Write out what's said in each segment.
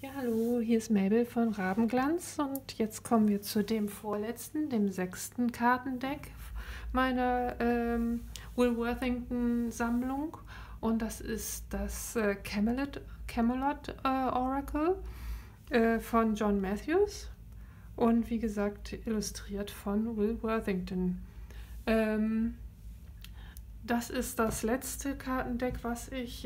Ja, hallo, hier ist Mabel von Rabenglanz und jetzt kommen wir zu dem vorletzten, dem 6. Kartendeck meiner Will Worthington-Sammlung und das ist das Camelot Oracle von John Matthews und wie gesagt illustriert von Will Worthington. Das ist das letzte Kartendeck, was ich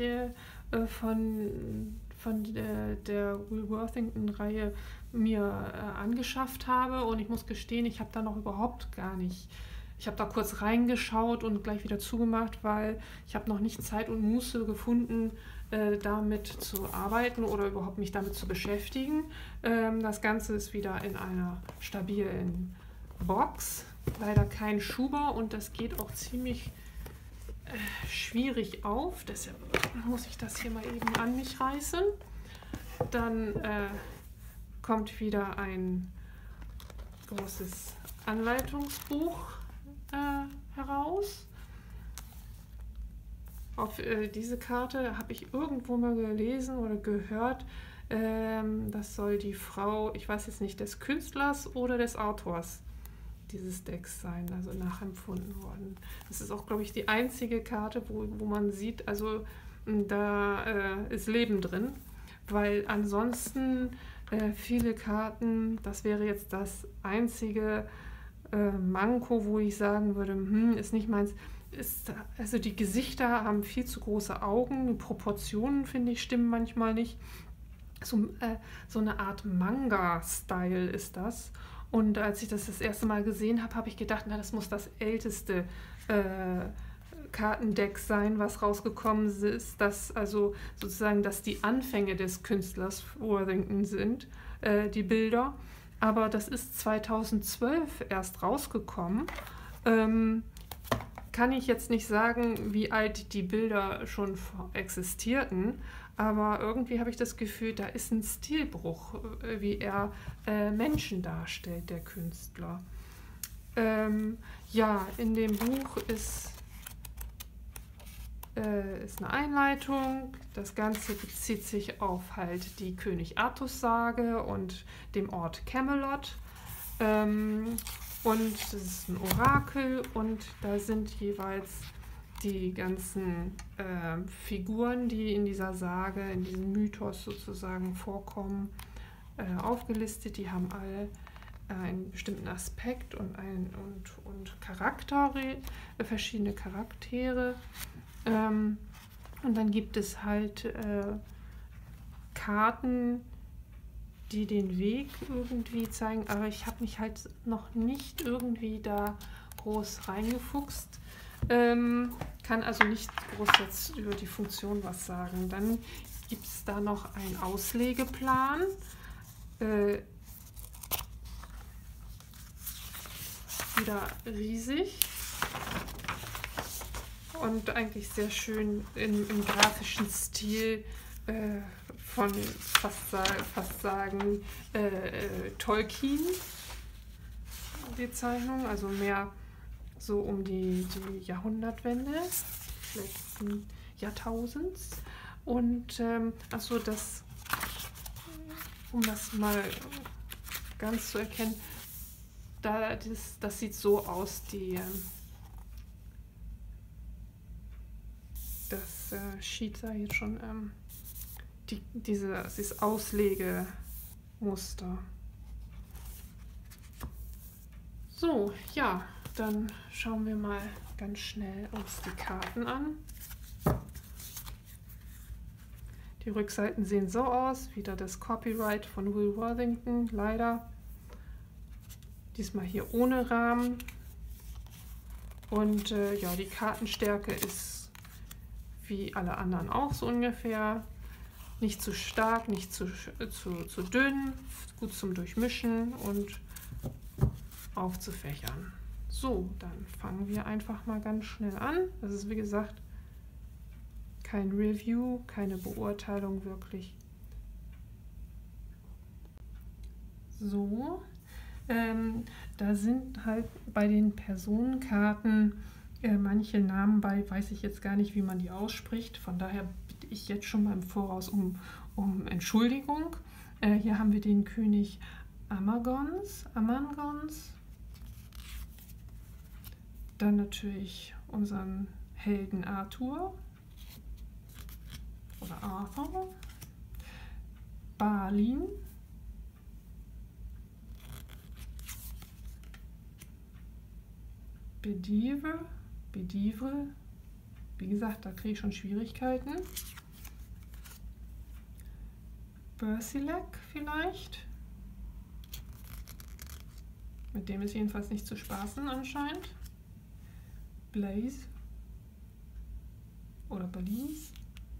von der Will Worthington-Reihe mir angeschafft habe und ich muss gestehen, ich habe da noch überhaupt gar nicht. Ich habe da kurz reingeschaut und gleich wieder zugemacht, weil ich habe noch nicht Zeit und Muße gefunden, damit zu arbeiten oder überhaupt mich damit zu beschäftigen. Das Ganze ist wieder in einer stabilen Box, leider kein Schuber und das geht auch ziemlich schwierig auf, deshalb muss ich das hier mal eben an mich reißen. Dann kommt wieder ein großes Anleitungsbuch heraus. Auf diese Karte habe ich irgendwo mal gelesen oder gehört, das soll die Frau, ich weiß jetzt nicht, des Künstlers oder des Autors dieses Decks sein, also nachempfunden worden. Das ist auch, glaube ich, die einzige Karte, wo man sieht, also da ist Leben drin, weil ansonsten viele Karten, das wäre jetzt das einzige Manko, wo ich sagen würde, ist nicht meins. Also die Gesichter haben viel zu große Augen, die Proportionen, finde ich, stimmen manchmal nicht. So eine Art Manga-Style ist das. Und als ich das erste Mal gesehen habe, habe ich gedacht, na, das muss das älteste Kartendeck sein, was rausgekommen ist, dass also sozusagen, dass die Anfänge des Künstlers Worthington sind, die Bilder. Aber das ist 2012 erst rausgekommen. Kann ich jetzt nicht sagen, wie alt die Bilder schon existierten, aber irgendwie habe ich das Gefühl, da ist ein Stilbruch, wie er Menschen darstellt, der Künstler. Ja, in dem Buch ist eine Einleitung. Das Ganze bezieht sich auf halt die König Artus-Sage und dem Ort Camelot. Und das ist ein Orakel und da sind jeweils die ganzen Figuren, die in dieser Sage, in diesem Mythos sozusagen vorkommen, aufgelistet. Die haben alle einen bestimmten Aspekt und Charaktere, verschiedene Charaktere. Und dann gibt es halt Karten, die den Weg irgendwie zeigen, aber ich habe mich halt noch nicht irgendwie da groß reingefuchst. Kann also nicht groß jetzt über die Funktion was sagen. Dann gibt es da noch einen Auslegeplan. Wieder riesig und eigentlich sehr schön im grafischen Stil von fast sagen Tolkien, die Zeichnung, also mehr so um die Jahrhundertwende des letzten Jahrtausends. Und achso, um das mal ganz zu erkennen, das sieht so aus, das Sheet da jetzt schon, dieses Auslegemuster. So, ja, dann schauen wir mal ganz schnell uns die Karten an. Die Rückseiten sehen so aus, wieder das Copyright von Will Worthington, leider. Diesmal hier ohne Rahmen. Und ja, die Kartenstärke ist wie alle anderen auch so ungefähr. Nicht zu stark, nicht zu dünn, gut zum Durchmischen und aufzufächern. So, dann fangen wir einfach mal ganz schnell an. Das ist wie gesagt kein Review, keine Beurteilung wirklich. So, da sind halt bei den Personenkarten manche Namen bei, weiß ich jetzt gar nicht, wie man die ausspricht. Von daher bitte ich jetzt schon mal im Voraus um Entschuldigung. Hier haben wir den König Amangons. Dann natürlich unseren Helden Arthur oder Arthur. Balin. Bedivere. Wie gesagt, da kriege ich schon Schwierigkeiten. Bersilac vielleicht. Mit dem ist jedenfalls nicht zu spaßen anscheinend. Blaze. Oder Balise.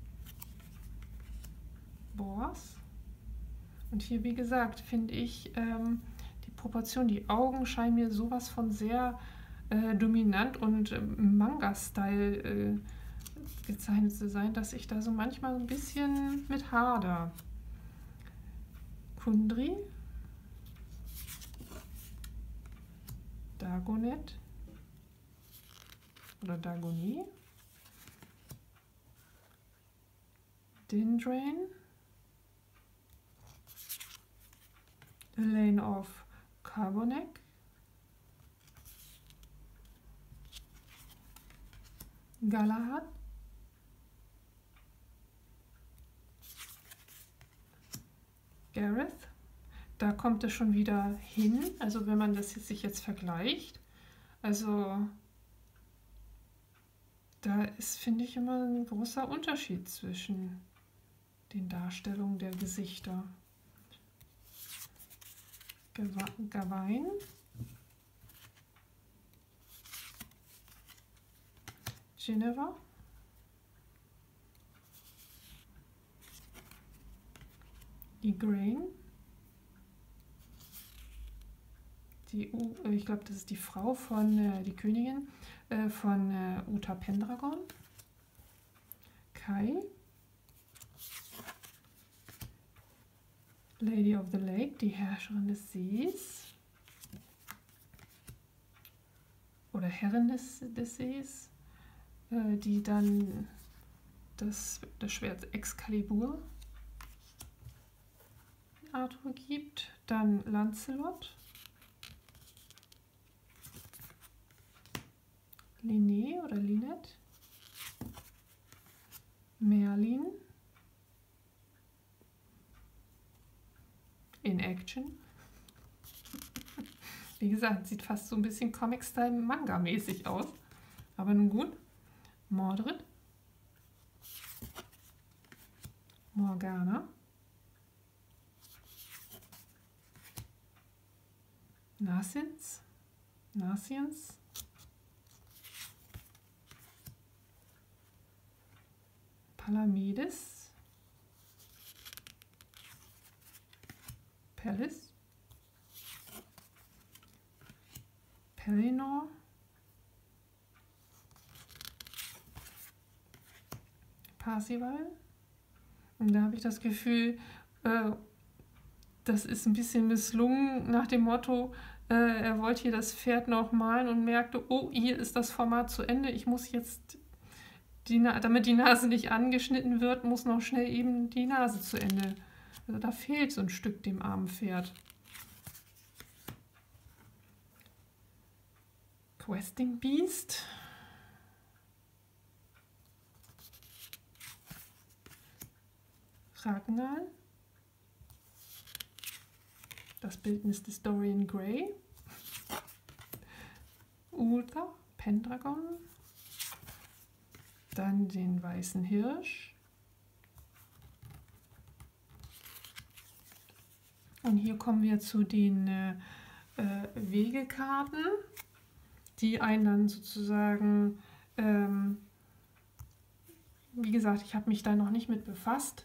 Boas. Und hier, wie gesagt, finde ich die Proportion, die Augen scheinen mir sowas von sehr dominant und Manga-Style gezeichnet zu sein, dass ich da so manchmal ein bisschen mit hader. Kundry. Dagonet. Oder Dagonet. Dindrain. Elaine of Carbonac. Galahad. Gareth. Da kommt es schon wieder hin, also wenn man das sich jetzt vergleicht. Also da ist, finde ich, immer ein großer Unterschied zwischen den Darstellungen der Gesichter. Gawain. Geneva. Igraine. Ich glaube, das ist die Frau von, die Königin von Uta Pendragon. Kai. Lady of the Lake, die Herrscherin des Sees. Oder Herrin des Sees, die dann das Schwert Excalibur Arthur gibt. Dann Lancelot. Linné oder Lynette. Merlin. In Action. Wie gesagt, sieht fast so ein bisschen Comic-Style Manga-mäßig aus. Aber nun gut. Mordred. Morgana. Narciens. Palamedes. Pellis. Pellinor. Parzival. Und da habe ich das Gefühl, das ist ein bisschen misslungen nach dem Motto, er wollte hier das Pferd noch malen und merkte, oh, hier ist das Format zu Ende, ich muss jetzt, damit die Nase nicht angeschnitten wird, muss noch schnell eben die Nase zu Ende. Also da fehlt so ein Stück dem armen Pferd. Questing Beast. Ragnar. Das Bildnis des Dorian Gray. Uther Pendragon. Dann den weißen Hirsch. Und hier kommen wir zu den Wegekarten, die einen dann sozusagen, wie gesagt, ich habe mich da noch nicht mit befasst,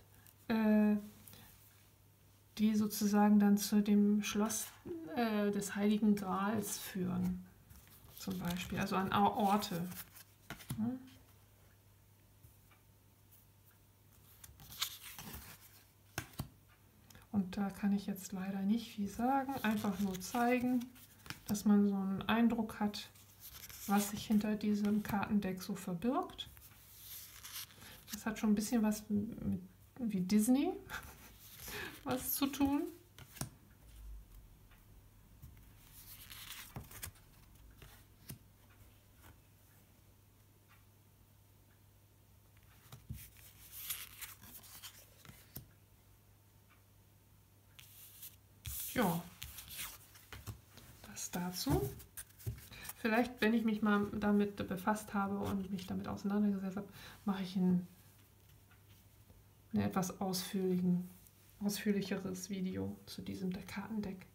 die sozusagen dann zu dem Schloss des Heiligen Grals führen, zum Beispiel, also an Orte. Hm? Und da kann ich jetzt leider nicht viel sagen, einfach nur zeigen, dass man so einen Eindruck hat, was sich hinter diesem Kartendeck so verbirgt. Das hat schon ein bisschen was wie Disney, was zu tun. Ja, das dazu. Vielleicht, wenn ich mich mal damit befasst habe und mich damit auseinandergesetzt habe, mache ich ein etwas ausführlicheres Video zu diesem Kartendeck.